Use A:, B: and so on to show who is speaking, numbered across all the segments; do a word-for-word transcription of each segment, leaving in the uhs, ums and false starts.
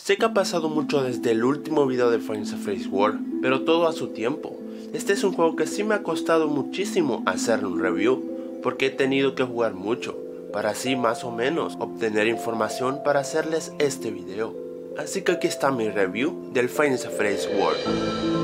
A: Sé que ha pasado mucho desde el último video de Final Fantasy World, pero todo a su tiempo. Este es un juego que sí me ha costado muchísimo hacerle un review, porque he tenido que jugar mucho, para así más o menos obtener información para hacerles este video. Así que aquí está mi review del Final Fantasy World.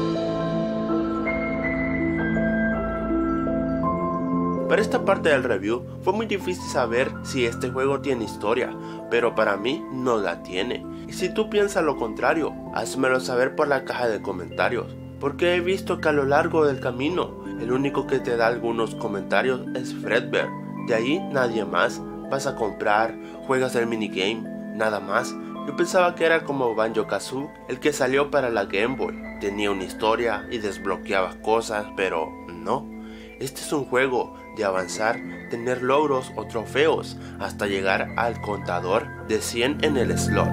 A: Para esta parte del review fue muy difícil saber si este juego tiene historia, pero para mí no la tiene. Y si tú piensas lo contrario, házmelo saber por la caja de comentarios, porque he visto que a lo largo del camino, el único que te da algunos comentarios es Fredbear. De ahí nadie más. Vas a comprar, juegas el minigame, nada más. Yo pensaba que era como Banjo-Kazooie, el que salió para la Game Boy. Tenía una historia y desbloqueabas cosas, pero no. Este es un juego de avanzar, tener logros o trofeos hasta llegar al contador de cien en el slot.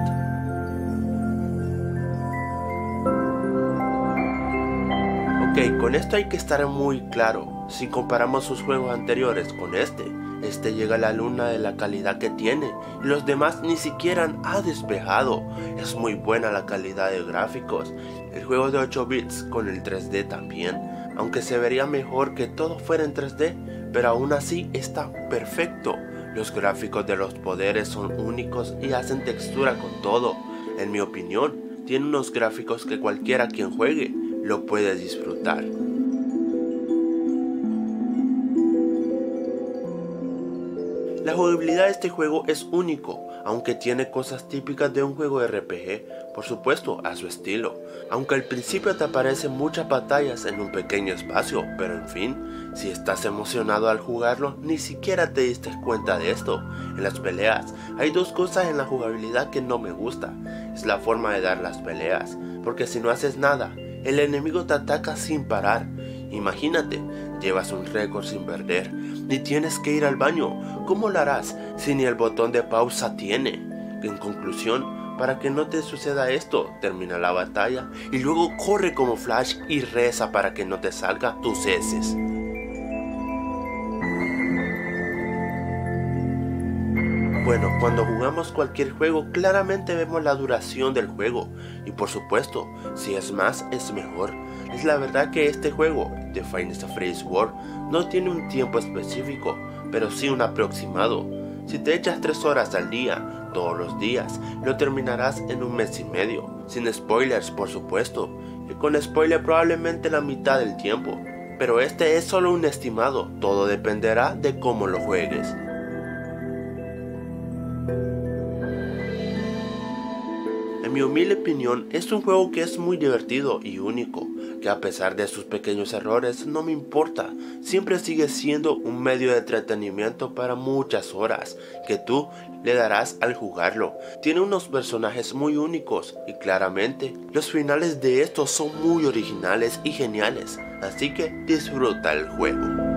A: Ok, con esto hay que estar muy claro. Si comparamos sus juegos anteriores con este, este llega a la luna de la calidad que tiene y los demás ni siquiera ha despejado. Es muy buena la calidad de gráficos. El juego de ocho bits con el tres D también, aunque se vería mejor que todo fuera en tres D, pero aún así está perfecto. Los gráficos de los poderes son únicos y hacen textura con todo. En mi opinión, tiene unos gráficos que cualquiera quien juegue lo puede disfrutar. La jugabilidad de este juego es único, aunque tiene cosas típicas de un juego R P G, por supuesto a su estilo. Aunque al principio te aparecen muchas batallas en un pequeño espacio, pero en fin, si estás emocionado al jugarlo, ni siquiera te diste cuenta de esto. En las peleas, hay dos cosas en la jugabilidad que no me gusta, es la forma de dar las peleas, porque si no haces nada, el enemigo te ataca sin parar. Imagínate, llevas un récord sin perder, ni tienes que ir al baño. ¿Cómo lo harás si ni el botón de pausa tiene? En conclusión, para que no te suceda esto, termina la batalla y luego corre como Flash y reza para que no te salga tus heces. Bueno, cuando jugamos cualquier juego claramente vemos la duración del juego y por supuesto, si es más es mejor. Es la verdad que este juego, The Final Fantasy World, no tiene un tiempo específico, pero sí un aproximado. Si te echas tres horas al día, todos los días, lo terminarás en un mes y medio, sin spoilers por supuesto, y con spoiler probablemente la mitad del tiempo, pero este es solo un estimado, todo dependerá de cómo lo juegues. En mi humilde opinión, es un juego que es muy divertido y único, que a pesar de sus pequeños errores no me importa, siempre sigue siendo un medio de entretenimiento para muchas horas que tú le darás al jugarlo. Tiene unos personajes muy únicos y claramente los finales de estos son muy originales y geniales, así que disfruta el juego.